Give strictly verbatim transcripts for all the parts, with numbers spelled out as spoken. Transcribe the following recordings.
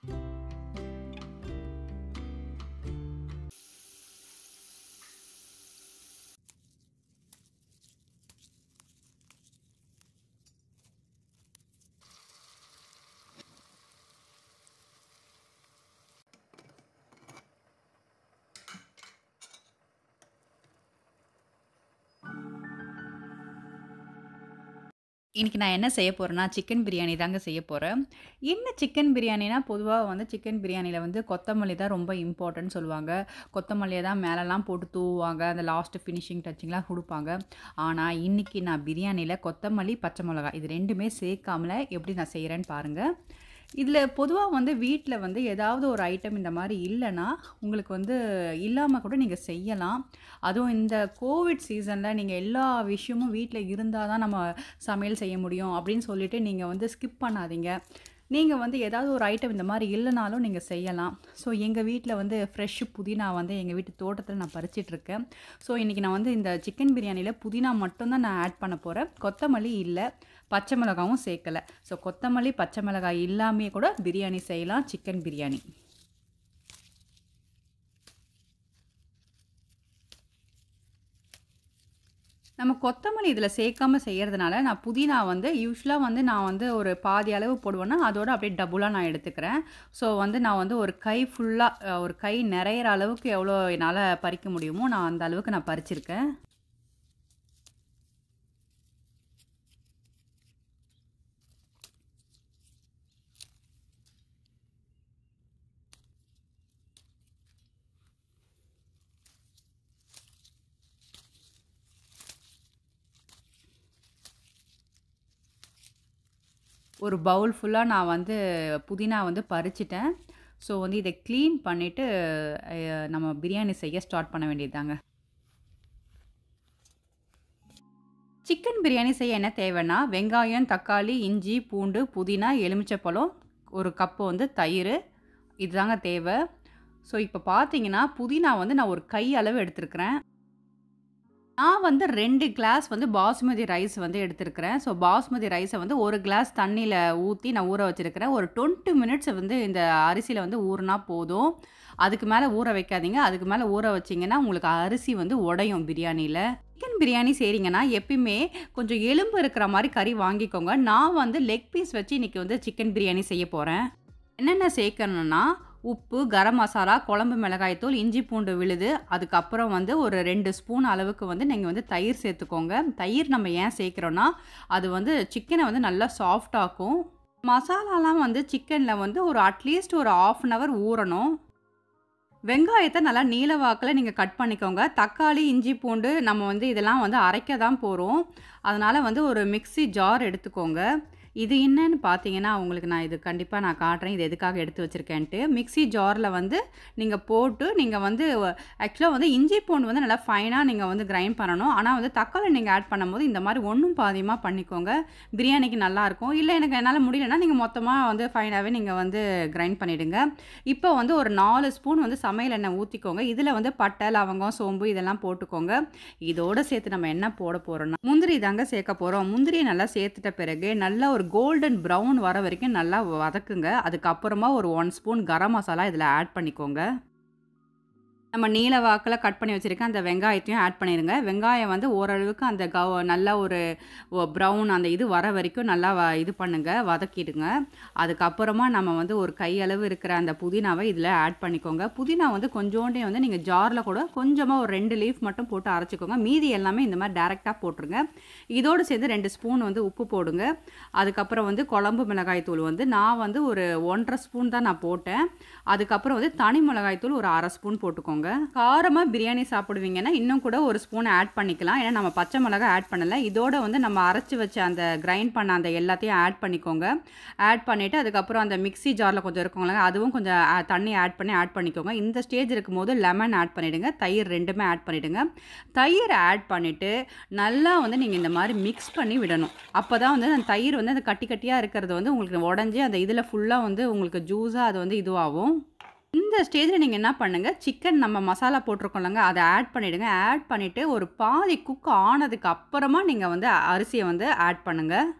இன்னைக்கு நான் என்ன செய்ய போறேன்னா, சிக்கன் பிரியாணி தாங்க செய்ய போறேன். என்ன சிக்கன் பிரியாணினா, பொதுவா வந்து சிக்கன் பிரியாணில வந்து கொத்தமல்லி தான் ரொம்ப இம்பார்ட்டன்ட்ன்னு சொல்லுவாங்க. கொத்தமல்லிய தான் மேலலாம் போட்டு தூவுவாங்க. அந்த லாஸ்ட் ஃபினிஷிங் டச்சிங்லாம் குடுப்பாங்க. ஆனா, இன்னைக்கு நான் பிரியாணில கொத்தமல்லி, பச்சை மிளகாய் இது ரெண்டுமே சேர்க்காமல எப்படி நான் செய்றேன்னு பாருங்க. இதில பொதுவா வந்து வீட்ல வந்து ஏதாவது ஒரு ஐட்டம் இந்த மாரி இல்லன்னா, உங்களுக்கு வந்து இல்லாம கூட நீங்க செய்யலாம். அதுவும் இந்த கோவிட் சீசன்ல நீங்க எல்லா விஷயமும் வீட்ல இருந்தா தான் நம்ம சமையல் செய்ய முடியும் அப்படின்னு சொல்லிட்டு நீங்க வந்து ஸ்கிப் பண்ணாதீங்க. நீங்க வந்து ஏதாவது ஒரு ஐட்டம் இந்த மாரி இல்லனாலும் நீங்க செய்யலாம். ஸோ எங்க வீட்ல வந்து ஃப்ரெஷ் புதினா வந்து எங்க வீட்டு தோட்டத்தில நான் பறிச்சிட்டுருக்கேன். ஸோ இன்னைக்கு நான் வந்து இந்த சிக்கன் பிரியாணில புதினா மட்டும் தான் நான் ஆட் பண்ண போறேன். கொத்தமல்லி இல்ல. பச்சை மிளகாவும் சேர்க்கல. ஸோ கொத்தமல்லி, பச்சை மிளகாய் இல்லாமயே கூட பிரியாணி செய்யலாம். சிக்கன் பிரியாணி. நம்ம கொத்தமல்லி இதில சேர்க்காம செய்யறதுனால, நான் புதினா வந்து யூசுவலா வந்து நான் வந்து ஒரு பாதி அளவு போடுவேன்னா, அதோட அப்படியே டபுளா நான் எடுத்துக்கிறேன். ஸோ வந்து நான் வந்து ஒரு கை ஃபுல்லா அ ஒரு கை நெறையிற அளவுக்கு எவ்வளோ என்னால பறிக்க முடியுமோ, நான் அந்த அளவுக்கு நான் பறிச்சிருக்கேன். ஒரு பவுல் ஃபுல்லா நான் வந்து புதினா வந்து பறிச்சுட்டேன். ஸோ வந்து இத கிளீன் பண்ணிட்டு, அ நம்ம பிரியாணி செய்ய ஸ்டார்ட் பண்ண வேண்டியது தாங்க. சிக்கன் பிரியாணி செய்ய என்ன தேவைன்னா, வெங்காயம், தக்காளி, இஞ்சி, பூண்டு, புதினா, எலுமிச்சப்பழம், ஒரு கப்பு வந்து தயிரு. இதுதாங்க தேவை. ஸோ இப்ப பார்த்தீங்கன்னா, புதினா வந்து நான் ஒரு கை அளவு எடுத்திருக்கிறேன். நான் வந்து ரெண்டு கிளாஸ் வந்து பாஸ்மதி ரைஸ் வந்து எடுத்திருக்கிறேன். ஸோ பாஸ்மதி ரைஸ வந்து ஒரு கிளாஸ் தண்ணீல ஊத்தி நான் ஊற வச்சிருக்கிறேன். ஒரு இருபது மினிட்ஸ் வந்து இந்த அரிசியில வந்து ஊறுனா போதும். அதுக்கு மேல ஊற வைக்காதீங்க. அதுக்கு மேல ஊற வச்சீங்கன்னா, உங்களுக்கு அரிசி வந்து உடையும் பிரியாணில. சிக்கன் பிரியாணி செய்றீங்கன்னா, எப்பயுமே கொஞ்சம் எலும்பு இருக்கிற மாரி கறி வாங்கிக்கோங்க. நான் வந்து லெக் பீஸ் வச்சு இன்னைக்கு வந்து சிக்கன் பிரியாணி செய்ய போறேன். என்னென்ன சேர்க்கணும்னா, உப்பு, கரம் மசாலா, குழம்பு மிளகாய் தூள், இஞ்சி பூண்டு விழுது, அதுக்கப்புறம் வந்து ஒரு ரெண்டு ஸ்பூன் அளவுக்கு வந்து நீங்க வந்து தயிர் சேர்த்துக்கோங்க. தயிர் நம்ம ஏன் சேர்க்கிறோம்னா, அது வந்து சிக்கன வந்து நல்லா சாஃப்ட் ஆக்கும். மசாலாலாம் வந்து சிக்கன்ல வந்து ஒரு அட்லீஸ்ட் ஒரு ஹாஃப் அன் ஹவர் ஊறணும். வெங்காயத்த நல்லா நீள வாக்குல நீங்க கட் பண்ணிக்கோங்க. தக்காளி, இஞ்சி பூண்டு நம்ம வந்து இதெல்லாம் வந்து அரைக்க தான் போறோம். அதனால வந்து ஒரு மிக்ஸி ஜார் எடுத்துக்கோங்க. இது என்னன்னு பார்த்தீங்கன்னா, உங்களுக்கு நான் இது கண்டிப்பா நான் காட்டுறேன். இது எதுக்காக எடுத்து வச்சிருக்கேன்ட்டு. மிக்ஸி ஜார்ல வந்து நீங்க போட்டு நீங்க வந்து ஆக்சுவலா வந்து இஞ்சி பூண்டு வந்து நல்லா ஃபைனா நீங்க வந்து கிரைண்ட் பண்ணணும். ஆனா வந்து தக்காளி நீங்க ஆட் பண்ணும்போது இந்த மாரி ஒண்ணும் பாதியுமா பண்ணிக்கோங்க. பிரியாணிக்கு நல்லாயிருக்கும். இல்ல எனக்கு என்னால முடியலன்னா, நீங்க மொத்தமா வந்து ஃபைனாவே நீங்க வந்து கிரைண்ட் பண்ணிடுங்க. இப்போ வந்து ஒரு நாலு ஸ்பூன் வந்து சமையல் எண்ணெய் ஊத்திக்கோங்க. இதில வந்து பட்டை, லவங்கம், சோம்பு இதெல்லாம் போட்டுக்கோங்க. இதோட சேர்த்து நம்ம என்ன போட போறோம்னா, முந்திரி தாங்க சேர்க்க போறோம். முந்திரிய நல்லா சேர்த்துட்ட பிறகு, நல்லா ஒரு கோல்டன் ப்ரவுன் வர வரைக்கும் நல்லா வதக்குங்க. அதுக்கப்புறமா ஒரு ஒன்று ஸ்பூன் கரம் மசாலா இதில ஆட் பண்ணிக்கோங்க. நம்ம நீல வாக்குல கட் பண்ணி வச்சிருக்க அந்த வெங்காயத்தையும் ஆட் பண்ணிருங்க. வெங்காயம் வந்து ஓரளவுக்கு அந்த கவ் நல்லா ஒரு ஒ ப்ரவுன் அந்த இது வர வரைக்கும் நல்லா வ இது பண்ணுங்க, வதக்கிடுங்க. அதுக்கப்புறமா நம்ம வந்து ஒரு கையளவு இருக்கிற அந்த புதினாவ இதில ஆட் பண்ணிக்கோங்க. புதினா வந்து கொஞ்சோண்டே வந்து நீங்க ஜார்ல கூட கொஞ்சமா ஒரு ரெண்டு லீஃப் மட்டும் போட்டு அரைச்சுக்கோங்க. மீதி எல்லாமே இந்த மாரி டைரக்ட்டா போட்டுருங்க. இதோடு சேர்த்து ரெண்டு ஸ்பூன் வந்து உப்பு போடுங்க. அதுக்கப்புறம் வந்து குழம்பு மிளகாய் தூள் வந்து நான் வந்து ஒரு ஒன்று அரை ஸ்பூன் தான் நான் போட்டேன். அதுக்கப்புறம் வந்து தனி மிளகாய் தூள் ஒரு அரை ஸ்பூன் போட்டுக்கோங்க. காரமா பிரியாணி சாப்பிடுவீங்கன்னா, இன்னும் கூட ஒரு ஸ்பூன் ஆட் பண்ணிக்கலாம். ஏன்னா நம்ம பச்சை மிளகாய் ஆட் பண்ணல. இதோட வந்து நம்ம அரைச்சு வச்ச அந்த கிரைண்ட் பண்ண அந்த எல்லாத்தையும் ஆட் பண்ணிக்கோங்க. ஆட் பண்ணிட்டு அதுக்கப்புறம் அந்த மிக்ஸி ஜார்ல கொஞ்சம் இருக்கும்லங்க, அதுவும் கொஞ்சம் அ தண்ணி ஆட் பண்ணி ஆட் பண்ணிக்கோங்க. இந்த ஸ்டேஜ் இருக்கும்போது லெமன் ஆட் பண்ணிடுங்க. தயிர் ரெண்டுமே ஆட் பண்ணிடுங்க. தயிர் ஆட் பண்ணிட்டு, நல்லா வந்து நீங்க இந்த மாரி மிக்ஸ் பண்ணி விடணும். அப்பதான் வந்து அந்த தயிர் வந்து அந்த கட்டி கட்டியா இருக்கிறது வந்து உங்களுக்கு உடைஞ்சு அந்த இதில ஃபுல்லா வந்து உங்களுக்கு ஜூஸா அது வந்து இதுவாகும். இந்த ஸ்டேஜ்ல நீங்க என்ன பண்ணுங்க, சிக்கன் நம்ம மசாலா போட்டிருக்கோம்லங்க, அத ஆட் பண்ணிடுங்க. ஆட் பண்ணிட்டு ஒரு பாதி குக் ஆனதுக்கு அப்புறமா நீங்க வந்து அரிசிய வந்து ஆட் பண்ணுங்க.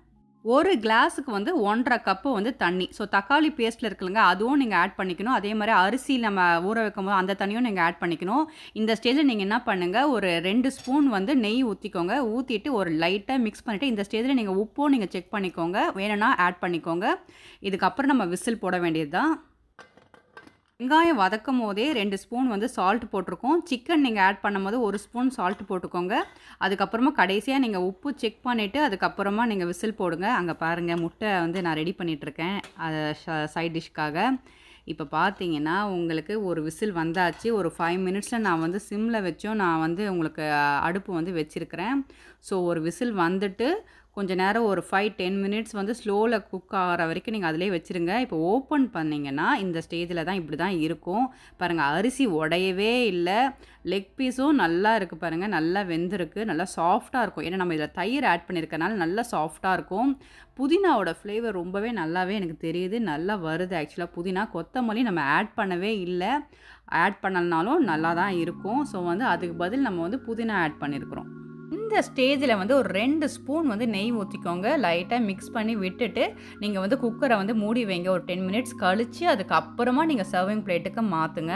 ஒரு கிளாஸுக்கு வந்து ஒன்றரை கப்பு வந்து தண்ணி. ஸோ தக்காளி பேஸ்ட்ல இருக்குல்லங்க, அதுவும் நீங்க ஆட் பண்ணிக்கணும். அதே மாரி அரிசி நம்ம ஊற வைக்கும்போது அந்த தண்ணியும் நீங்க ஆட் பண்ணிக்கணும். இந்த ஸ்டேஜ்ல நீங்க என்ன பண்ணுங்க, ஒரு ரெண்டு ஸ்பூன் வந்து நெய் ஊத்திக்கோங்க. ஊத்திட்டு ஒரு லைட்டா மிக்ஸ் பண்ணிட்டு, இந்த ஸ்டேஜ்ல நீங்க உப்பும் நீங்க செக் பண்ணிக்கோங்க. வேணும்னா ஆட் பண்ணிக்கோங்க. இதுக்கப்புறம் நம்ம விசில் போட வேண்டியது தான். வெங்காயம் வதக்கும்போதே ரெண்டு ஸ்பூன் வந்து சால்ட் போட்டிருக்கோம். சிக்கன் நீங்க ஆட் பண்ணும்போது ஒரு ஸ்பூன் சால்ட் போட்டுக்கோங்க. அதுக்கப்புறமா கடைசியா நீங்க உப்பு செக் பண்ணிட்டு, அதுக்கப்புறமா நீங்க விசில் போடுங்க. அங்க பாருங்க முட்டை வந்து நான் ரெடி பண்ணிட்டுருக்கேன். அத ஷ சைட் டிஷ்க்காக. இப்ப பார்த்தீங்கன்னா, உங்களுக்கு ஒரு விசில் வந்தாச்சு. ஒரு ஐந்து மினிட்ஸ்ல நான் வந்து சிம்ல வச்சும் நான் வந்து உங்களுக்கு அடுப்பு வந்து வச்சிருக்கிறேன். ஸோ ஒரு விசில் வந்துட்டு கொஞ்ச நேரம் ஒரு ஐந்து, பத்து மினிட்ஸ் வந்து ஸ்லோல குக் ஆகுற வரைக்கும் நீங்க அதிலேயே வச்சுருங்க. இப்போ ஓப்பன் பண்ணீங்கன்னா, இந்த ஸ்டேஜ்ல தான் இப்படி தான் இருக்கும். பாருங்க அரிசி உடையவே இல்ல. லெக் பீஸும் நல்லா இருக்கு பாருங்க. நல்லா வெந்திருக்கு. நல்லா சாஃப்ட்டா இருக்கும். ஏன்னா நம்ம இதில தயிர் ஆட் பண்ணியிருக்கனால நல்லா சாஃப்ட்டா இருக்கும். புதினாவோட ஃப்ளேவர் ரொம்பவே நல்லாவே எனக்கு தெரியுது. நல்லா வருது ஆக்சுவலா புதினா. கொத்தமல்லி நம்ம ஆட் பண்ணவே இல்ல. ஆட் பண்ணலனாலும் நல்லா தான் இருக்கும். ஸோ வந்து அதுக்கு பதில் நம்ம வந்து புதினா ஆட் பண்ணியிருக்கிறோம். இந்த ஸ்டேஜ்ல வந்து ஒரு ரெண்டு ஸ்பூன் வந்து நெய் ஊத்திக்கோங்க. லைட்டா மிக்ஸ் பண்ணி விட்டுட்டு, நீங்க வந்து குக்கர வந்து மூடி வைங்க. ஒரு பத்து மினிட்ஸ் கழிச்சு, அதுக்கப்புறமா நீங்க சர்விங் பிளேட்டுக்கு மாத்துங்க.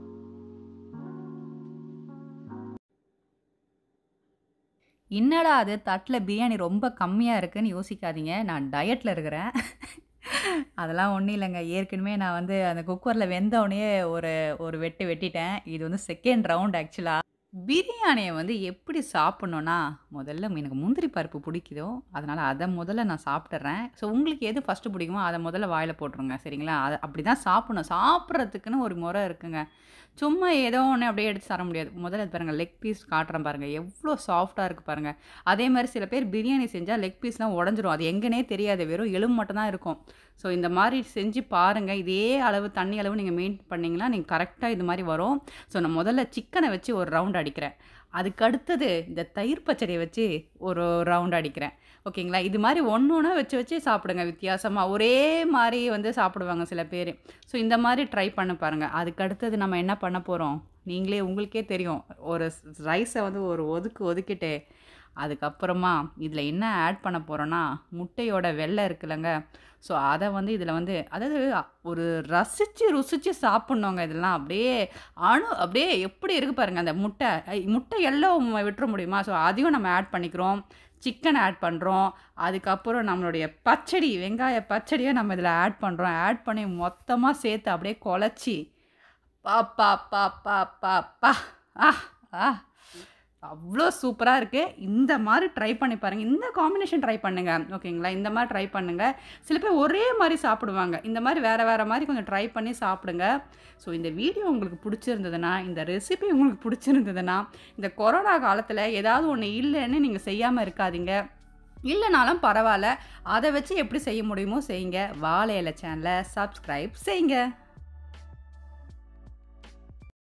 என்னடா அது தட்ல பிரியாணி ரொம்ப கம்மியா இருக்குன்னு யோசிக்காதீங்க. நான் டயட்ல இருக்கிறேன். அதெல்லாம் ஒண்ணும் இல்லங்க. ஏற்கனவே நான் வந்து அந்த குக்கர்ல வெந்தோனயே ஒரு ஒரு வெட்டு வெட்டிட்டேன். இது வந்து செகண்ட் ரவுண்ட் ஆக்சுவலா. பிரியாணிய வந்து எப்படி சாப்பிடணும்னா, முதல்ல எனக்கு முந்திரி பருப்பு பிடிக்குதோ, அதனால அத முதல்ல நான் சாப்பிட்டுர்றேன். ஸோ உங்களுக்கு எது ஃபர்ஸ்ட்டு பிடிக்குமோ, அத முதல்ல வாயில போட்டுருங்க. சரிங்களா? அத அப்படிதான் சாப்பிடணும். சாப்பிடுறதுக்குன்னு ஒரு முறை இருக்குங்க. சும்மா ஏதோ ஒண்ணு அப்படியே எடுத்து தர முடியாது. முதல்ல இது பாருங்க லெக் பீஸ் காட்டுறேன் பாருங்க. எவ்ளோ சாஃப்ட்டா இருக்கு பாருங்க. அதே மாரி சில பேர் பிரியாணி செஞ்சா லெக் பீஸ்லாம் உடைஞ்சிரும். அது எங்கன்னே தெரியாது. வெறும் எலும்பு மட்டும் தான் இருக்கும். ஸோ இந்த மாரி செஞ்சு பாருங்க. இதே அளவு தண்ணி அளவு நீங்க மெயின்டெயின் பண்ணீங்கன்னா, நீங்க கரெக்ட்டா இது மாரி வரும். ஸோ நான் முதல்ல சிக்கன வச்சு ஒரு ரவுண்ட் அடிக்கிறேன். அதுக்கு அடுத்தது இந்த தயிர் பச்சடிய வச்சு ஒரு ரவுண்ட் அடிக்கிறேன். ஓகேங்களா? இது மாரி ஒண்ணு ஒண்ணா வச்சு வச்சு சாப்பிடுங்க வித்தியாசமா. ஒரே மாரி வந்து சாப்பிடுவாங்க சில பேரு. ஸோ இந்த மாரி ட்ரை பண்ணி பாருங்க. அதுக்கு அடுத்தது நம்ம என்ன பண்ண போறோம்? நீங்களே உங்களுக்கே தெரியும். ஒரு ஸ் ரைஸ வந்து ஒரு ஒதுக்கு ஒதுக்கிட்டு, அதுக்கப்புறமா இதில என்ன ஆட் பண்ண போறோம்னா, முட்டையோட வெள்ள இருக்குல்லங்க, ஸோ அத வந்து இதில வந்து அதாவது ஒரு ரசிச்சு, ருசிச்சு சாப்பிடணுங்க இதெல்லாம். அப்படியே அணு அப்படியே எப்படி இருக்கு பாருங்க அந்த முட்டை. ஐ முட்டை எல்லோ விட்டுற முடியுமா? ஸோ அதையும் நம்ம ஆட் பண்ணிக்கிறோம். சிக்கன் ஆட் பண்றோம். அதுக்கப்புறம் நம்மளுடைய பச்சடி, வெங்காய பச்சடிய நம்ம இதில ஆட் பண்றோம். ஆட் பண்ணி மொத்தமா சேர்த்து அப்படியே குழச்சி, அப்பப்பப்பப்பப்பா! ஆ! ஆ! அவ்ளோ சூப்பரா இருக்கு. இந்த மாரி ட்ரை பண்ணி பாருங்க. இந்த காம்பினேஷன் ட்ரை பண்ணுங்க. ஓகேங்களா? இந்த மாரி ட்ரை பண்ணுங்க. சில பேர் ஒரே மாரி சாப்பிடுவாங்க. இந்த மாரி வேற வேற மாரி கொஞ்சம் ட்ரை பண்ணி சாப்பிடுங்க. ஸோ இந்த வீடியோ உங்களுக்கு புடிச்சிருந்ததுன்னா, இந்த ரெசிபி உங்களுக்கு புடிச்சிருந்ததுன்னா, இந்த கொரோனா காலத்தில ஏதாவது ஒண்ணு இல்லன்னு நீங்க செய்யாம இருக்காதீங்க. இல்லனாலும் பரவால்ல. அத வச்சு எப்படி செய்ய முடியுமோ செய்யுங்க. வாழை இலை சேனல சப்ஸ்கிரைப் செய்யுங்க.